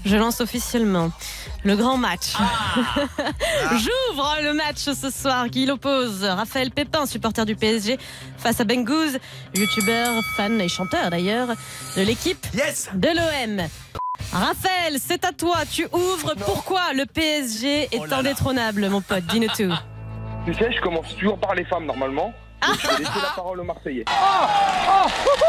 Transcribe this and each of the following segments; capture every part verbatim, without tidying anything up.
Je lance officiellement le grand match. Ah. J'ouvre le match ce soir qui l'oppose Raphaël Pépin, supporter du P S G, face à Bengouz, youtubeur, fan et chanteur d'ailleurs de l'équipe yes de l'O M. Raphaël, c'est à toi, tu ouvres. Non. Pourquoi le P S G est Oh là là. indétrônable, mon pote? Dis-nous tout. Tu sais, je commence toujours par les femmes normalement. Donc je vais laisser la parole aux Marseillais. Ah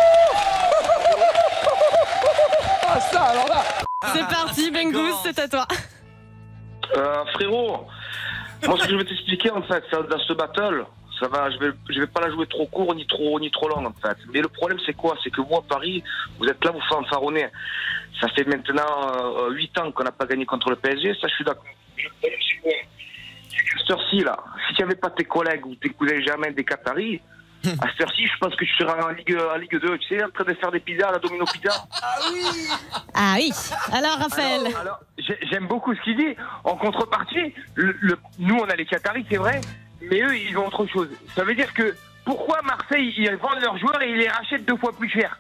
ça alors là. C'est parti, Bengouz, c'est à toi. Euh, frérot, moi ce que je vais t'expliquer en fait, c'est dans ce battle, ça va, je vais, je vais pas la jouer trop court ni trop, ni trop long en fait. Mais le problème c'est quoi? C'est que vous à Paris, vous êtes là, vous fanfaronnez. Ça fait maintenant euh, huit ans qu'on n'a pas gagné contre le P S G, ça je suis d'accord. Le problème c'est quoi? C'est qu'à cette heure-ci là, si tu n'avais pas tes collègues ou tes cousins germains des Qataris, à cette heure-ci, je pense que tu seras en Ligue, en Ligue deux, tu sais, en train de faire des pizzas à la Domino Pizza. Ah oui. Ah oui, alors Raphaël. Alors, alors, j'ai- j'aime beaucoup ce qu'il dit. En contrepartie, le, le- nous on a les Qataris, c'est vrai, mais eux ils ont autre chose. Ça veut dire que pourquoi Marseille ils vendent leurs joueurs et ils les rachètent deux fois plus cher?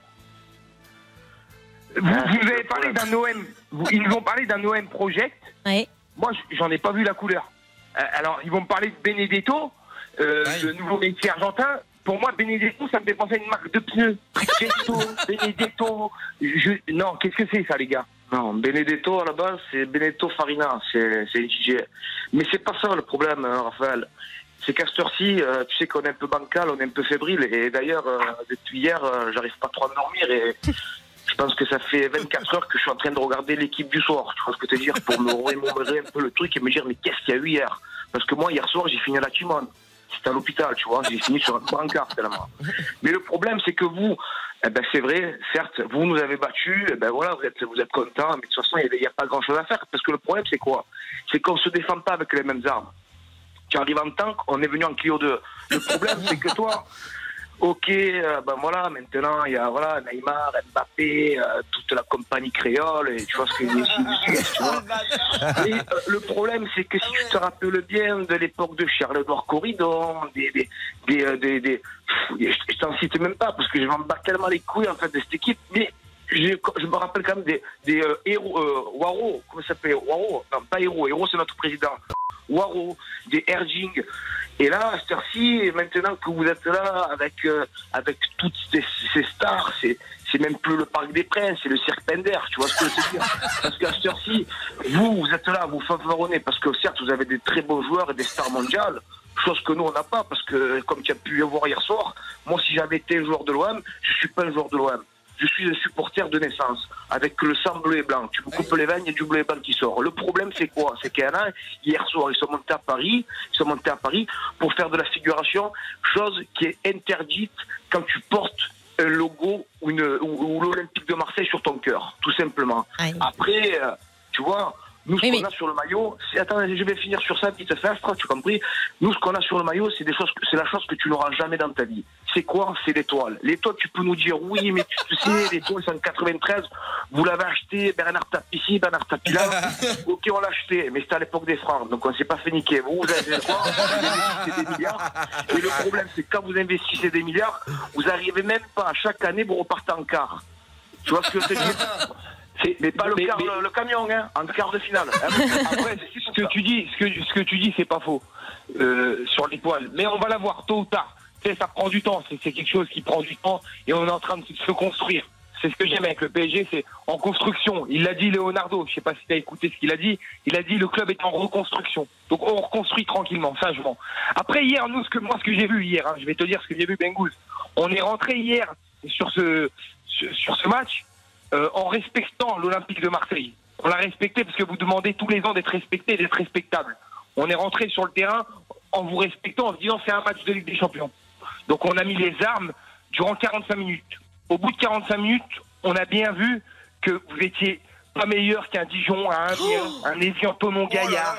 Vous, Ah, vous c'est avez le parlé problème. d'un O M, vous- ils nous ont parlé d'un O M Project. Oui. Moi j- j'en ai pas vu la couleur. Euh, alors ils vont me parler de Benedetto, euh, Ouais. le nouveau métier argentin. Pour moi, Benedetto, ça me fait penser à une marque de pneus. Benedetto, Benedetto. Je... Non, qu'est-ce que c'est ça, les gars? Non, Benedetto, à la base, c'est Benedetto Farina. C'est c'est une D J. Mais c'est pas ça le problème, hein, Raphaël. C'est qu'à cette heure-ci, euh, tu sais qu'on est un peu bancal, on est un peu fébrile. Et d'ailleurs, euh, depuis hier, euh, j'arrive pas trop à dormir. Et je pense que ça fait vingt-quatre heures que je suis en train de regarder l'équipe du soir. Tu vois ce que je veux dire? Pour me remémorer un peu le truc et me dire, mais qu'est-ce qu'il y a eu hier? Parce que moi, hier soir, j'ai fini à la Timone. C'était à l'hôpital, tu vois, j'ai fini sur un brancard tellement. Mais le problème, c'est que vous, eh ben, c'est vrai, certes, vous nous avez battus, eh ben voilà, vous êtes, vous êtes contents, mais de toute façon, il n'y a, a pas grand-chose à faire. Parce que le problème, c'est quoi? C'est qu'on ne se défend pas avec les mêmes armes. Tu arrives en tank, on est venu en Clio deux. Le problème, c'est que toi, ok, euh, ben voilà, maintenant, il y a voilà, Neymar, Mbappé, euh, toute la compagnie créole, et tu vois ce que je dis, tu vois. Et euh, le problème, c'est que si tu te rappelles bien de l'époque de Charles-Édouard Corridon, des, des, des, euh, des, des- pff, je t'en cite même pas parce que je m'en bats tellement les couilles en fait de cette équipe, mais je, je me rappelle quand même des, des euh, héros, euh, Waro, comment ça s'appelle? Waro, non pas héros, héros c'est notre président. Waro, des Erjing. Et là, à cette heure-ci, maintenant que vous êtes là avec, euh, avec toutes ces, ces stars, c'est, c'est même plus le Parc des Princes, c'est le Cirque Pender, tu vois ce que je veux dire? Parce qu'à cette heure-ci, vous, vous êtes là, vous favoronnez, parce que certes, vous avez des très beaux joueurs et des stars mondiales, chose que nous, on n'a pas, parce que, comme tu as pu le voir hier soir, moi, si j'avais été un joueur de l'O M, je suis pas un joueur de l'O M. Je suis un supporter de naissance, avec le sang bleu et blanc. Tu me coupes les veines, il y a du bleu et blanc qui sort. Le problème, c'est quoi? C'est qu'il y en a, hier soir, ils sont montés à Paris, ils sont montés à Paris pour faire de la figuration, chose qui est interdite quand tu portes un logo ou, une, ou, ou l'Olympique de Marseille sur ton cœur, tout simplement. Aïe. Après, euh, tu vois, nous, ce Oui, qu'on mais- a sur le maillot, c'est, attends, je vais finir sur ça, petite festre, tu as compris? Nous, ce qu'on a sur le maillot, c'est des choses, que- c'est la chose que tu n'auras jamais dans ta vie. C'est quoi? C'est l'étoile. L'étoile, tu peux nous dire, oui, mais tu sais, l'étoile, c'est en quatre-vingt-treize, vous l'avez acheté, Bernard Tapie ici, Bernard Tapie là. Ok, on l'a acheté, mais c'était à l'époque des francs, donc on s'est pas fait niquer. Vous, vous avez quoi? Vous investissez des milliards. Et le problème, c'est que quand vous investissez des milliards, vous arrivez même pas, chaque année, vous repartez en quart. Tu vois ce que je veux dire? C'est- Mais pas le, Mais- quart, mais- le, le camion, hein, en quart de finale. Hein. Après, ce que tu dis, ce que, ce que tu dis, c'est pas faux euh, sur l'étoile. Mais on va la voir tôt ou tard. Tu sais, ça prend du temps. C'est c'est quelque chose qui prend du temps et on est en train de se construire. C'est ce que j'aime avec le P S G, c'est en construction. Il l'a dit Leonardo. Je sais pas si tu as écouté ce qu'il a dit. Il a dit le club est en reconstruction. Donc on reconstruit tranquillement, sagement. Après hier, nous, ce que moi, ce que j'ai vu hier, hein, je vais te dire ce que j'ai vu, Bengouz. On est rentré hier sur ce sur, sur ce match. Euh, en respectant l'Olympique de Marseille. On l'a respecté parce que vous demandez tous les ans d'être respecté et d'être respectable. On est rentré sur le terrain en vous respectant, en se disant c'est un match de Ligue des Champions. Donc on a mis les armes durant quarante-cinq minutes. Au bout de quarante-cinq minutes, on a bien vu que vous étiez pas meilleur qu'un Dijon, un Amiens, un Evian Tonon Gaillard.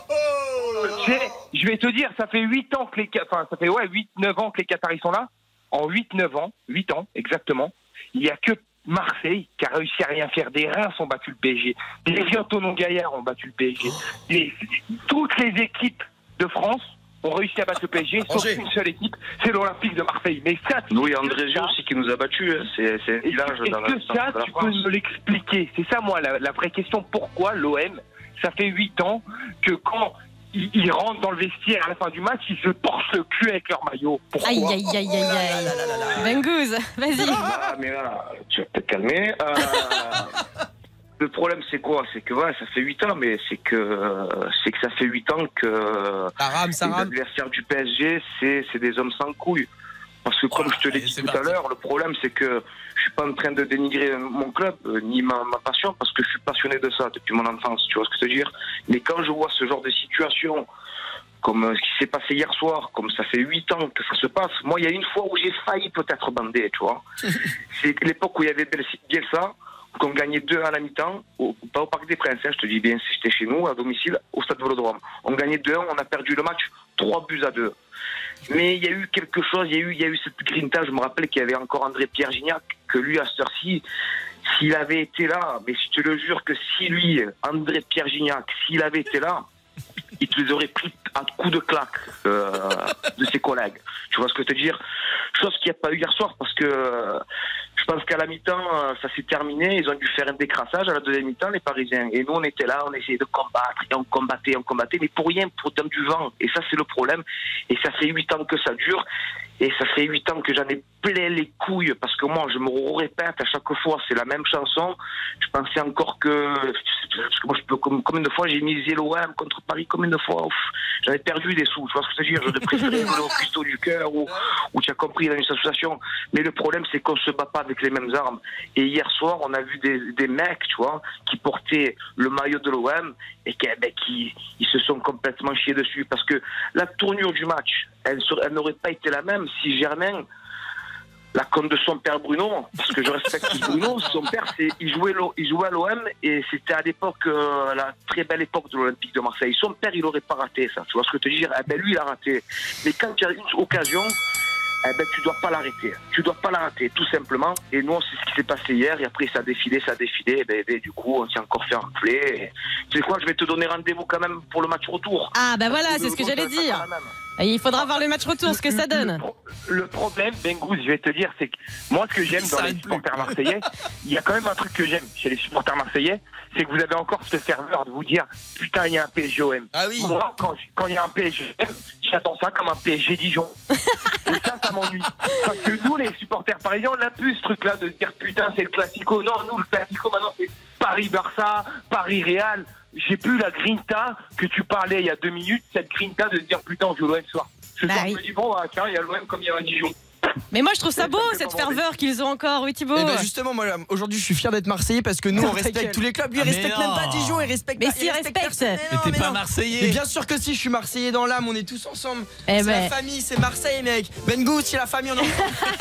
Tu sais, je vais te dire, ça fait huit ans que les, enfin, ça fait ouais, huit neuf ans que les Qataris sont là. En huit neuf ans, huit ans exactement, il n'y a que Marseille qui a réussi à rien faire. Des Reims ont battu le P S G. Des Tonon Gaillard ont battu le P S G. Des- toutes les équipes de France ont réussi à battre le P S G, sauf Angers. une seule équipe, c'est l'Olympique de Marseille. Mais ça, tu Oui, peux André Gio ça- aussi qui nous a battus. hein. C'est c'est un Est-ce village est-ce dans la que centre ça, de la tu peux France. me l'expliquer? C'est ça, moi, la, la vraie question. Pourquoi l'O M, ça fait huit ans que quand ils, ils rentrent dans le vestiaire à la fin du match, ils se torchent le cul avec leur maillot? Pourquoi? Aïe, aïe, aïe, aïe, aïe. Bengouz, vas-y. Ah, mais là, tu vas peut-être calmer. Euh, le problème, c'est quoi? C'est que ouais, ça fait huit ans, mais c'est que c'est que ça fait huit ans que Ça rame, ça les rame. adversaires du P S G, c'est c'est des hommes sans couilles. Parce que comme Oh, je te l'ai allez, dit c'est tout à parti. l'heure, le problème, c'est que je suis pas en train de dénigrer mon club, euh, ni ma, ma passion, parce que je suis passionné de ça depuis mon enfance, tu vois ce que je veux dire. Mais quand je vois ce genre de situation, comme euh, ce qui s'est passé hier soir, comme ça fait huit ans que ça se passe, moi, il y a une fois où j'ai failli peut-être bander, tu vois. C'est l'époque où il y avait Bielsa- Bielsa, qu'on gagnait deux à la mi-temps, au, pas au Parc des Princes, hein, je te dis bien, c'était chez nous, à domicile, au Stade Vélodrome. On gagnait deux un, on a perdu le match trois buts à deux. Mais il y a eu quelque chose, il y a eu, il y a eu cette grinta, je me rappelle qu'il y avait encore André-Pierre Gignac, que lui, à cette heure-ci, s'il avait été là, mais je te le jure que si lui, André-Pierre Gignac, s'il avait été là, il te les aurait pris à coups de claque euh, de ses collègues. Tu vois ce que je veux te dire? Chose qu'il n'y a pas eu hier soir, parce que euh, je pense qu'à la mi-temps, euh, ça s'est terminé. Ils ont dû faire un décrassage à la deuxième mi-temps, les Parisiens. Et nous, on était là, on essayait de combattre, et on combattait, on combattait, mais pour rien, pour donner du vent. Et ça, c'est le problème. Et ça fait huit ans que ça dure. Et ça fait huit ans que j'en ai plein les couilles, parce que moi, je me répète à chaque fois, c'est la même chanson. Je pensais encore que, parce que moi, je peux, combien de fois j'ai misé l'O M contre Paris, combien de fois, ouf, j'avais perdu des sous, tu vois ce que je veux dire, je préférais jouer au Custo du cœur, ou, ou tu as compris, dans une association. Mais le problème, c'est qu'on se bat pas avec les mêmes armes. Et hier soir, on a vu des, des mecs, tu vois, qui portaient le maillot de l'O M, et qui, ben, qui ils se sont complètement chiés dessus, parce que la tournure du match, elle, elle n'aurait pas été la même si Germain, la compte de son père Bruno, parce que je respecte Bruno, son père, c'est, il, jouait l'O- il jouait à l'O M et c'était à l'époque, euh, la très belle époque de l'Olympique de Marseille. Son père, il n'aurait pas raté ça, tu vois ce que je te dis? Eh ben lui, il a raté. Mais quand il y a une occasion, eh ben tu dois pas l'arrêter. Tu dois pas la rater, tout simplement. Et nous, c'est ce qui s'est passé hier. Et après, ça a défilé, ça a défilé. Et ben, ben, du coup, on s'est encore fait enfler. Et tu sais quoi, je vais te donner rendez-vous quand même pour le match retour. Ah, bah voilà, c'est ce que j'allais dire. Et il faudra voir le match retour, ce que ça donne. Le, pro- le problème, Bengouz, je vais te dire, c'est que moi, ce que j'aime dans Ça les aide plus. supporters marseillais, il y a quand même un truc que j'aime chez les supporters marseillais, c'est que vous avez encore ce ferveur de vous dire putain, il y a un P S G O M. Ah oui. Moi, quand quand il y a un P S G O M, j'attends ça comme un P S G Dijon. Et ça, ça m'ennuie. Parce que nous, les supporters parisiens, on a plus ce truc-là de se dire putain, c'est le classico. Non, nous, le classico, maintenant, c'est Paris-Barça, Paris-Real. J'ai plus la grinta que tu parlais il y a deux minutes, cette grinta de se dire putain, on joue l'O M ce soir. Ce Bah soir, oui. je me dis bon, bah, tiens, il y a l'O M comme il y a un Dijon. Mais moi, je trouve ça Ça beau, me fait cette pas bander. ferveur qu'ils ont encore. Oui, Thibaut. Et ben justement, moi aujourd'hui, je suis fier d'être Marseillais parce que nous, on Ta respecte gueule. tous les clubs. Lui, il Ah, mais respecte même non. pas Dijon, il respecte Mais pas. s'il il respecte respecte. personne. Mais non, t'es mais pas non. Marseillais. Mais bien sûr que si, je suis Marseillais dans l'âme, on est tous ensemble. Eh c'est ben. la famille, c'est Marseille, mec. Bengouz, c'est la famille, on en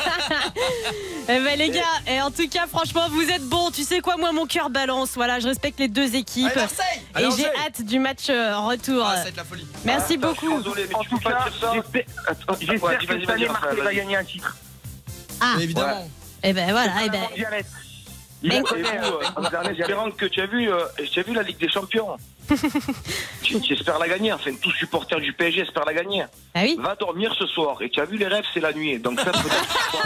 Eh ben les gars, et en tout cas, franchement, vous êtes bons. Tu sais quoi, moi, mon cœur balance. Voilà, je respecte les deux équipes. Allez, Marseille. Et Allez, j'ai Angers. hâte du match euh, retour. Ah, ça va être la folie. Merci beaucoup. Désolé, mais En tu tout peux pas cas, dire ça. j'espère Attends, j'espère ouais, que vas-y, cette vas-y, année, Raphaël, Marseille va vas-y. gagner un titre. Ah, Mais évidemment. et ben voilà, et ben. Mondialette. Il Ben, a connu, euh, en espérant que tu as vu, euh, tu as vu la Ligue des Champions. tu, tu espères la gagner. Enfin, tout supporter du P S G espère la gagner. Ah oui. Va dormir ce soir. Et tu as vu les rêves, c'est la nuit. Donc ça peut-être.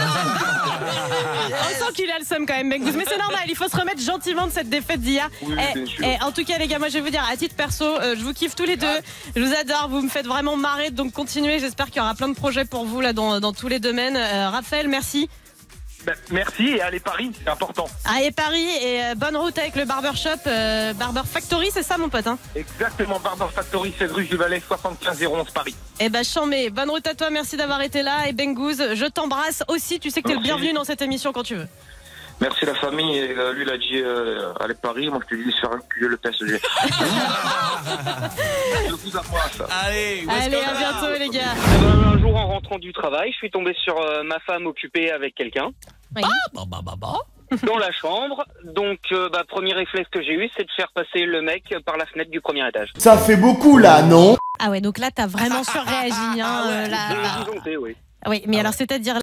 On sent qu'il a le seum quand même, Bengouz. Mais c'est normal, il faut se remettre gentiment de cette défaite d'hier. Oui, Eh, bien sûr. eh, en tout cas, les gars, moi je vais vous dire, à titre perso, euh, je vous kiffe tous les deux. Je vous adore, vous me faites vraiment marrer. Donc continuez. J'espère qu'il y aura plein de projets pour vous là dans, dans tous les domaines. Euh, Raphaël, merci. Ben, merci et allez Paris, c'est important. Ah, et Paris, et euh, bonne route avec le barbershop, euh, Barber Factory, c'est ça mon pote, hein? Exactement, Barber Factory, seize rue du Valais, soixante-quinze zéro onze Paris. Eh ben, chambé, bonne route à toi, merci d'avoir été là. Et Bengouz, je t'embrasse aussi. Tu sais que t'es le Merci. bienvenu dans cette émission quand tu veux. Merci la famille. Et, euh, lui, il a dit euh, allez Paris. Moi, je te dis de se faire enculer le P S G. je vous embrasse. Allez, où est-ce Allez, qu'on à va bientôt, les gars. Un jour, en rentrant du travail, je suis tombé sur euh, ma femme occupée avec quelqu'un Oui. Bah, bah, bah, bah. dans la chambre. Donc, euh, bah, premier réflexe que j'ai eu, c'est de faire passer le mec par la fenêtre du premier étage. Ça fait beaucoup là, non? Ah ouais, donc là, t'as vraiment surréagi. Hein, Ah ouais. euh, là, J'ai là. disjoncté, oui. Oui, mais alors, c'est-à-dire